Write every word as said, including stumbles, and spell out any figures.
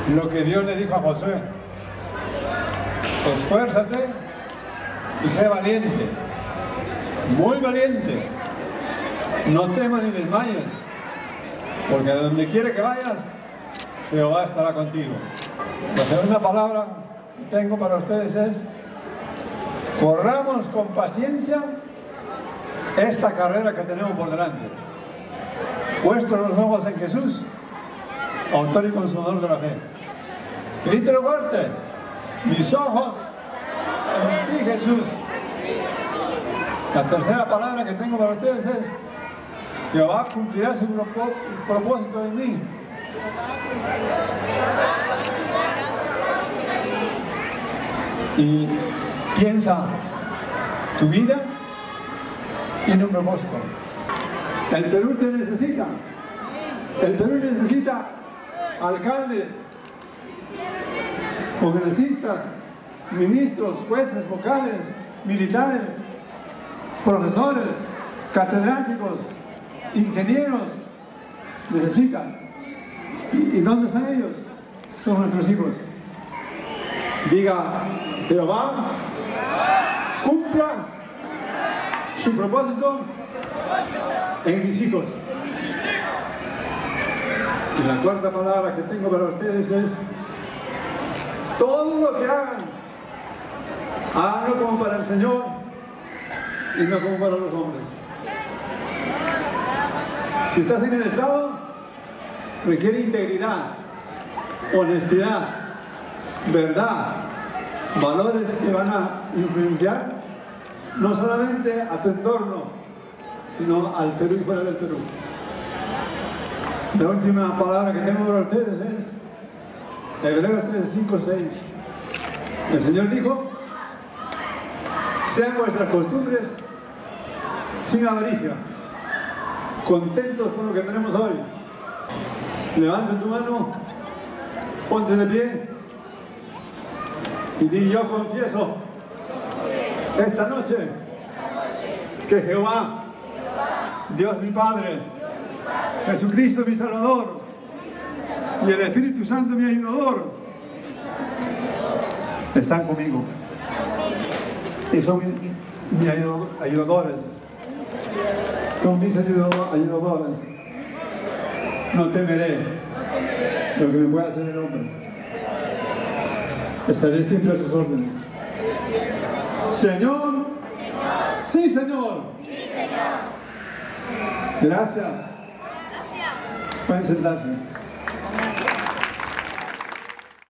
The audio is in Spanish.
lo que Dios le dijo a Josué: esfuérzate y sé valiente, muy valiente, no temas ni desmayes, porque de donde quiere que vayas, Jehová estará contigo. La segunda palabra que tengo para ustedes es: corramos con paciencia esta carrera que tenemos por delante, puestos los ojos en Jesús, autor y consumador de la fe. Grítelo fuerte: mis ojos en ti, Jesús. La tercera palabra que tengo para ustedes es: Jehová cumplirá su propósito en mí. Y piensa, tu vida tiene un propósito. El Perú te necesita. El Perú necesita alcaldes, congresistas, ministros, jueces, vocales, militares, profesores, catedráticos, ingenieros. Necesitan. ¿Y dónde están ellos? Son nuestros hijos. Diga: Jehová cumpla su propósito en mis hijos. Y la cuarta palabra que tengo para ustedes es: todo lo que hagan, háganlo como para el Señor y no como para los hombres. Si estás en el Estado, requiere integridad, honestidad, verdad, valores que van a influenciar no solamente a tu entorno, sino al Perú y fuera del Perú. La última palabra que tengo para ustedes es Hebreos tres, cinco, seis. El Señor dijo: sean vuestras costumbres sin avaricia, contentos con lo que tenemos hoy. Levanta tu mano, ponte de pie y di: yo confieso esta noche que Jehová, Dios mi Padre, Jesucristo mi Salvador y el Espíritu Santo mi ayudador están conmigo y son mis mi ayudadores, son mis ayudadores. No temeré lo que me pueda hacer el hombre. Estaré siempre a sus órdenes. Señor, sí, Señor. Sí, Señor. Gracias. Pueden sentarse.